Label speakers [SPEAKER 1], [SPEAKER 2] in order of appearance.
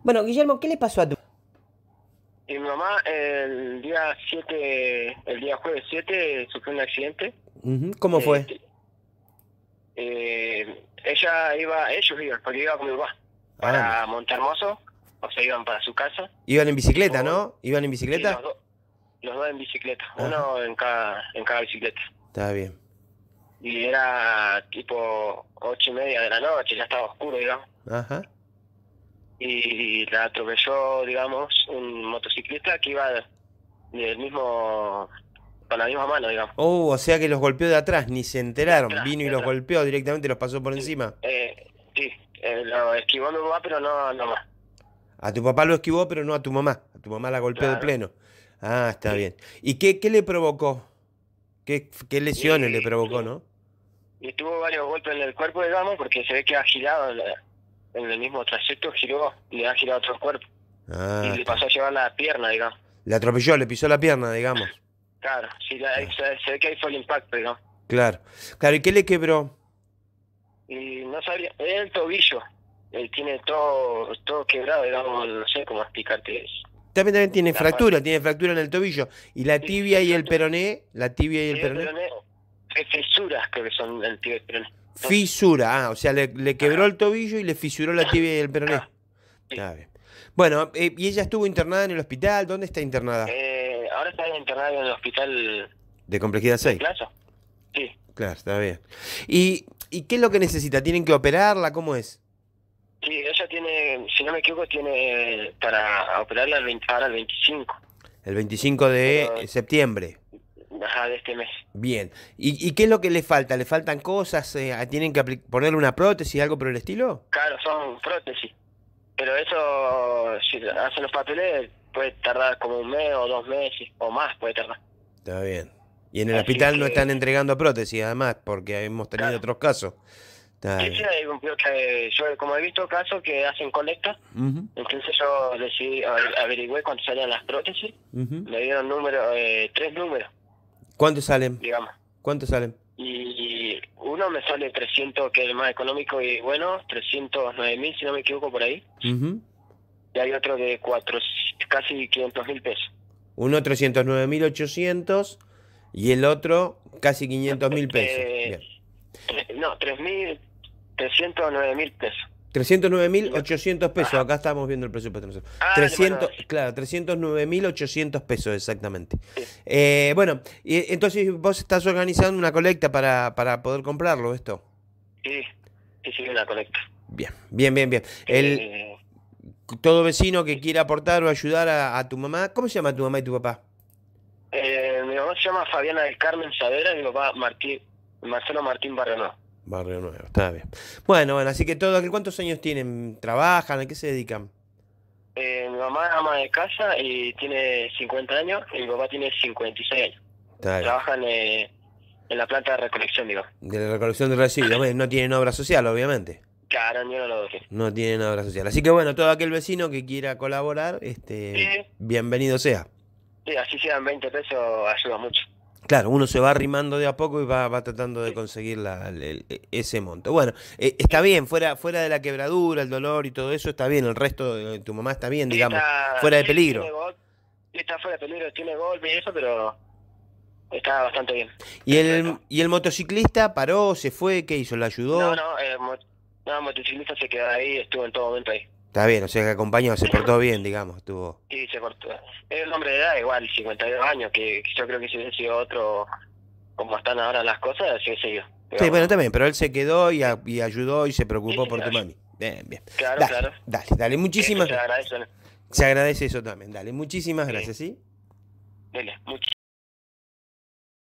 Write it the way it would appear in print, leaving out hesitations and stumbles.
[SPEAKER 1] Bueno, Guillermo, ¿qué le pasó a tu...
[SPEAKER 2] Y mi mamá el día jueves 7 sufrió un accidente.
[SPEAKER 1] Ujú, ¿cómo
[SPEAKER 2] Eh,
[SPEAKER 1] fue?
[SPEAKER 2] t- ellos iban, porque iba con mi papá,
[SPEAKER 1] Ah, mira.
[SPEAKER 2] para Montehermoso, o sea, iban para su casa,
[SPEAKER 1] Iban en bicicleta,
[SPEAKER 2] tipo,
[SPEAKER 1] ¿no? ¿Iban en
[SPEAKER 2] sí,
[SPEAKER 1] bicicleta?
[SPEAKER 2] los dos en bicicleta,
[SPEAKER 1] Ajá,
[SPEAKER 2] uno en cada bicicleta.
[SPEAKER 1] está bien.
[SPEAKER 2] Y era tipo 8:30 de la noche, ya estaba oscuro, digamos.
[SPEAKER 1] Ajá.
[SPEAKER 2] Y la atropelló, digamos, un motociclista que iba del mismo, con la misma mano, digamos.
[SPEAKER 1] Oh, o sea que los golpeó de atrás, ni se
[SPEAKER 2] De
[SPEAKER 1] enteraron.
[SPEAKER 2] atrás,
[SPEAKER 1] Vino y
[SPEAKER 2] de
[SPEAKER 1] los
[SPEAKER 2] atrás.
[SPEAKER 1] golpeó directamente, los pasó por
[SPEAKER 2] Sí,
[SPEAKER 1] encima.
[SPEAKER 2] sí, lo esquivó mi mamá, pero no más.
[SPEAKER 1] A tu papá lo esquivó, pero no a tu mamá. A tu mamá la golpeó de
[SPEAKER 2] Claro,
[SPEAKER 1] pleno. Ah, está
[SPEAKER 2] sí.
[SPEAKER 1] bien. ¿Y qué le provocó? ¿Qué lesiones le
[SPEAKER 2] Y,
[SPEAKER 1] provocó,
[SPEAKER 2] tu-
[SPEAKER 1] no?
[SPEAKER 2] y tuvo varios golpes en el cuerpo, digamos, porque se ve que ha girado en el mismo trayecto, giró y le ha girado otro cuerpo. Y
[SPEAKER 1] Ah,
[SPEAKER 2] le
[SPEAKER 1] está
[SPEAKER 2] pasó
[SPEAKER 1] bien.
[SPEAKER 2] a llevar la pierna, digamos.
[SPEAKER 1] Le atropelló, le pisó la pierna, digamos.
[SPEAKER 2] Claro, sí,
[SPEAKER 1] Ah,
[SPEAKER 2] se ve que ahí fue el impacto, digamos.
[SPEAKER 1] claro. Claro, ¿y qué le quebró?
[SPEAKER 2] Y no sabía, el tobillo, él tiene todo quebrado, digamos, no sé cómo explicarte eso.
[SPEAKER 1] También
[SPEAKER 2] La fa-
[SPEAKER 1] tiene fractura en el tobillo. ¿Y la
[SPEAKER 2] sí,
[SPEAKER 1] tibia y el
[SPEAKER 2] fractura.
[SPEAKER 1] peroné? ¿La tibia y el
[SPEAKER 2] Sí,
[SPEAKER 1] peroné?
[SPEAKER 2] pero no, fisuras creo que son el tío, pero no. Entonces,
[SPEAKER 1] Fisura, o sea, le quebró
[SPEAKER 2] ajá,
[SPEAKER 1] el tobillo y le fisuró la tibia y el peroné.
[SPEAKER 2] claro, sí.
[SPEAKER 1] Está bien. Bueno, ¿y ella estuvo internada en el hospital? ¿Dónde está internada?
[SPEAKER 2] Ahora está internado en el hospital
[SPEAKER 1] De complejidad
[SPEAKER 2] de
[SPEAKER 1] 6.
[SPEAKER 2] Plaza. Sí,
[SPEAKER 1] Claro, está bien. ¿Y qué es lo que necesita? ¿Tienen que operarla? ¿Cómo es?
[SPEAKER 2] sí, ella tiene, si no me equivoco, tiene para operarla ahora el 25,
[SPEAKER 1] El 25 de
[SPEAKER 2] pero
[SPEAKER 1] septiembre.
[SPEAKER 2] ajá, de este mes.
[SPEAKER 1] Bien. ¿Y qué es lo que le falta? ¿Le faltan cosas? ¿Tienen que ponerle una prótesis, algo por el estilo?
[SPEAKER 2] Claro, son prótesis, pero eso, si hacen los papeles, puede tardar como un mes o 2 meses, o más puede tardar.
[SPEAKER 1] Está bien. Y en el
[SPEAKER 2] Así
[SPEAKER 1] hospital no están
[SPEAKER 2] que,
[SPEAKER 1] entregando prótesis, además, porque hemos tenido
[SPEAKER 2] claro.
[SPEAKER 1] otros casos. Está
[SPEAKER 2] Sí, sí,
[SPEAKER 1] bien.
[SPEAKER 2] yo como he visto casos que hacen colecta,
[SPEAKER 1] Ujú,
[SPEAKER 2] entonces yo decidí, averigüé cuánto salían las prótesis,
[SPEAKER 1] ujú.
[SPEAKER 2] me dieron tres números,
[SPEAKER 1] ¿Cuántos salen?
[SPEAKER 2] digamos.
[SPEAKER 1] ¿Cuántos salen?
[SPEAKER 2] Y uno me sale 300, que es el más económico y bueno, 309.000 si no me equivoco por ahí.
[SPEAKER 1] Ujú.
[SPEAKER 2] Y hay otro de casi 500.000 pesos.
[SPEAKER 1] Uno 309.800 y el otro casi 500.000 pesos.
[SPEAKER 2] Eh,
[SPEAKER 1] Bien.
[SPEAKER 2] no, 309.000 pesos.
[SPEAKER 1] trescientos nueve mil
[SPEAKER 2] Y
[SPEAKER 1] ochocientos pesos,
[SPEAKER 2] ajá.
[SPEAKER 1] acá estamos viendo el presupuesto nosotros.
[SPEAKER 2] Dale, bueno,
[SPEAKER 1] 309.800 pesos exactamente.
[SPEAKER 2] sí,
[SPEAKER 1] Bueno, entonces vos estás organizando una colecta para poder comprarlo, esto.
[SPEAKER 2] sí, sí, sí, una colecta.
[SPEAKER 1] Bien, bien, bien, bien.
[SPEAKER 2] Eh,
[SPEAKER 1] Todo vecino que quiera aportar o ayudar a tu mamá, ¿cómo se llama tu mamá y tu papá?
[SPEAKER 2] Mi mamá se llama Fabiana del Carmen Saavedra y mi papá Marcelo Martín Barrenó.
[SPEAKER 1] Barrio Nuevo, está bien. Bueno, así que todo, ¿cuántos años tienen? ¿Trabajan? ¿A qué se dedican?
[SPEAKER 2] Mi mamá es ama de casa y tiene 50 años y mi papá tiene 56 años.
[SPEAKER 1] Está bien.
[SPEAKER 2] Trabajan en la planta de recolección, digo.
[SPEAKER 1] De la recolección de residuos, bueno, no tienen obra social, obviamente.
[SPEAKER 2] Claro, yo no lo dije.
[SPEAKER 1] No tienen obra social. Así que bueno, todo aquel vecino que quiera colaborar,
[SPEAKER 2] Sí,
[SPEAKER 1] bienvenido sea.
[SPEAKER 2] sí, así sean 20 pesos, ayuda mucho.
[SPEAKER 1] Claro, uno se va arrimando de a poco y va tratando de
[SPEAKER 2] Sí,
[SPEAKER 1] conseguir ese monto. Bueno, está
[SPEAKER 2] sí,
[SPEAKER 1] bien, fuera de la quebradura, el dolor y todo eso, está bien. El resto de tu mamá está bien, digamos, fuera de
[SPEAKER 2] sí, tiene
[SPEAKER 1] peligro.
[SPEAKER 2] gol, sí, está fuera de peligro, tiene golpe y eso, pero está bastante bien,
[SPEAKER 1] ¿Y
[SPEAKER 2] dentro de todo.
[SPEAKER 1] el motociclista paró, se fue, qué hizo? ¿La
[SPEAKER 2] No,
[SPEAKER 1] ayudó?
[SPEAKER 2] no, no, motociclista se quedó ahí, estuvo en todo momento ahí.
[SPEAKER 1] Está bien, o sea que acompañó, se portó bien, digamos, estuvo.
[SPEAKER 2] Sí, se cortó. Es un hombre de edad, igual, 52 años, que yo creo que si hubiese sido otro, como están ahora las cosas, sí hubiese seguido.
[SPEAKER 1] Sí, bueno,
[SPEAKER 2] Pero,
[SPEAKER 1] también, pero él se quedó
[SPEAKER 2] sí,
[SPEAKER 1] y ayudó y se
[SPEAKER 2] sí,
[SPEAKER 1] preocupó
[SPEAKER 2] sí,
[SPEAKER 1] por tu
[SPEAKER 2] claro,
[SPEAKER 1] mami. Bien, bien.
[SPEAKER 2] claro,
[SPEAKER 1] Dale,
[SPEAKER 2] claro.
[SPEAKER 1] dale.
[SPEAKER 2] Que eso
[SPEAKER 1] Muchísimas.
[SPEAKER 2] se agradece, ¿no?
[SPEAKER 1] Se agradece eso también. Dale, muchísimas
[SPEAKER 2] Sí,
[SPEAKER 1] gracias, ¿sí?
[SPEAKER 2] dele, mucho.